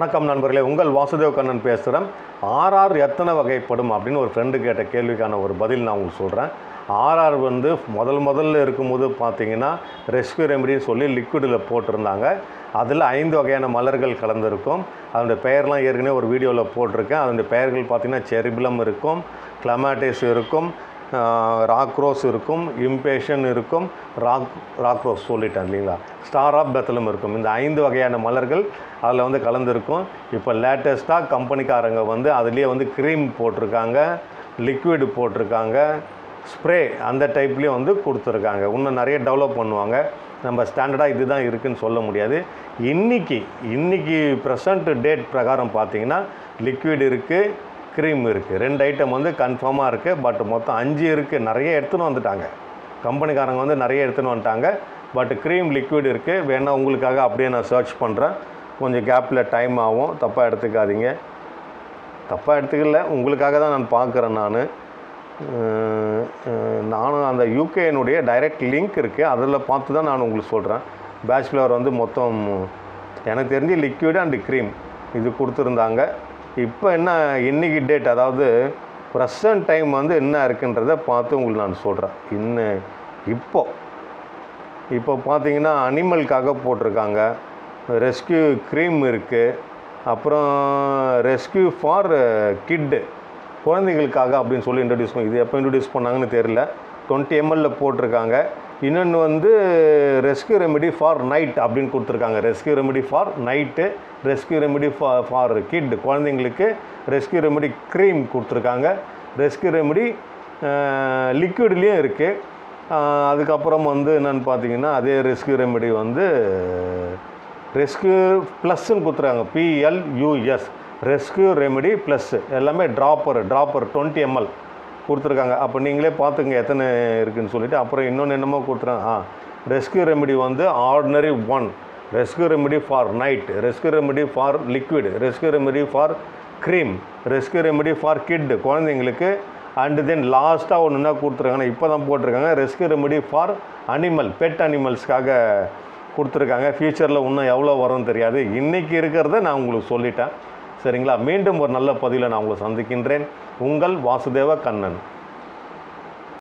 வணக்கம் நண்பர்களே, உங்கள் வாசுதேவ் கண்ணன் பேசுகிறேன். ஆர்ஆர் எத்தனை வகைப்படும் அப்படின்னு ஒரு ஃப்ரெண்டு கேட்ட கேள்விக்கான ஒரு பதில் நான் உங்களுக்கு சொல்கிறேன். ஆர்ஆர் வந்து முதல்ல இருக்கும்போது பார்த்தீங்கன்னா ரெஸ்க்யூ ரெமெடின்னு சொல்லி லிக்விடில் போட்டிருந்தாங்க. அதில் 5 வகையான மலர்கள் கலந்துருக்கும். அதனுடைய பெயர்லாம் ஏற்கனவே ஒரு வீடியோவில் போட்டிருக்கேன். அதனுடைய பெயர்கள் பார்த்திங்கன்னா செரிபிளம் இருக்கும், கிளமாட்டிஸ் இருக்கும், ராக்ரோஸ் இருக்கும், இம்பேஷன் இருக்கும், ராக்ரோஸ் சொல்லிட்டேன் இல்லைங்களா, ஸ்டார் ஆஃப் பெத்தலம் இருக்கும். இந்த 5 வகையான மலர்கள் அதில் வந்து கலந்துருக்கும். இப்போ லேட்டஸ்ட்டாக கம்பெனிக்காரங்க வந்து அதுலேயே வந்து க்ரீம் போட்டிருக்காங்க, லிக்விடு போட்டிருக்காங்க, ஸ்ப்ரே அந்த டைப்லேயும் வந்து கொடுத்துருக்காங்க. இன்னும் நிறைய டெவலப் பண்ணுவாங்க. நம்ம ஸ்டாண்டர்டாக இது தான் இருக்குதுன்னு சொல்ல முடியாது. இன்றைக்கி ப்ரெசண்ட் டேட் பிரகாரம் பார்த்திங்கன்னா லிக்விட் இருக்குது, க்ரீம் இருக்குது. 2 ஐட்டம் வந்து கன்ஃபார்மாக இருக்குது. பட் மொத்தம் 5 இருக்குது. நிறைய எடுத்துன்னு வந்துட்டாங்க கம்பெனிக்காரங்க, வந்து நிறைய எடுத்துன்னு வந்துட்டாங்க. பட் க்ரீம் லிக்விட் இருக்குது. வேணால் உங்களுக்காக அப்படியே நான் சர்ச் பண்ணுறேன். கொஞ்சம் கேப்பில் டைம் ஆகும், தப்பாக எடுத்துக்காதீங்க. தப்பாக எடுத்துக்கல, உங்களுக்காக தான் நான் பார்க்குறேன். நானும் அந்த யூகேனுடைய டைரக்ட் லிங்க் இருக்குது, அதில் பார்த்து தான் நான் உங்களுக்கு சொல்கிறேன். பேச்சுலர் வந்து மொத்தம் எனக்கு தெரிஞ்சு லிக்விட் அண்ட் க்ரீம் இது கொடுத்துருந்தாங்க. இப்போ என்ன இன்றைக்கி டேட், அதாவது ப்ரெசன்ட் டைம் வந்து என்ன இருக்குன்றதை பார்த்து உங்களுக்கு நான் சொல்கிறேன். இப்போ பார்த்தீங்கன்னா அனிமலுக்காக போட்டிருக்காங்க, ரெஸ்க்யூ க்ரீம் இருக்குது, அப்புறம் ரெஸ்க்யூ ஃபார் கிட்டு, குழந்தைகளுக்காக அப்படின்னு சொல்லி இன்ட்ரடியூஸ் பண்ணி, இது எப்போ இன்ட்ரடியூஸ் பண்ணாங்கன்னு தெரியல. 20 ml போட்டிருக்காங்க. இன்னொன்று வந்து ரெஸ்க்யூ ரெமெடி ஃபார் நைட் அப்படின்னு கொடுத்துருக்காங்க. Rescue remedy for night, rescue remedy for kid, குழந்தைங்களுக்கு ரெஸ்க்யூ ரெமெடி க்ரீம் கொடுத்துருக்காங்க. ரெஸ்க்யூ ரெமெடி லிக்விட்லேயும் இருக்குது. அதுக்கப்புறம் வந்து என்னென்னு பார்த்தீங்கன்னா அதே ரெஸ்க்யூ ரெமெடி வந்து ரெஸ்க்யூ ப்ளஸ்ன்னு கொடுத்துருக்காங்க. PLUS rescue remedy plus. எல்லாமே ட்ராப்பர் 20 ml கொடுத்துருக்காங்க. அப்போ நீங்களே பார்த்துங்க எத்தனை இருக்குதுன்னு சொல்லிவிட்டு. அப்புறம் இன்னொன்று என்னமோ கொடுத்துறாங்க, ரெஸ்க்யூ ரெமெடி வந்து ordinary 1, rescue remedy for night, rescue remedy for liquid, rescue remedy for cream, rescue remedy for kid குழந்தைங்களுக்கு, அண்டு தென் லாஸ்ட்டாக ஒன்று என்ன கொடுத்துருக்காங்கன்னா இப்போ தான் போட்டிருக்காங்க, rescue remedy for animal, pet அனிமல்ஸ்க்காக கொடுத்துருக்காங்க. ஃப்யூச்சரில் இன்னும் எவ்வளோ வரும்னு தெரியாது. இன்றைக்கி இருக்கிறத நான் உங்களுக்கு சொல்லிட்டேன். சரிங்களா? மீண்டும் ஒரு நல்ல பதிவில் நான் உங்களை சந்திக்கின்றேன். உங்கள் வாசுதேவ கண்ணன்.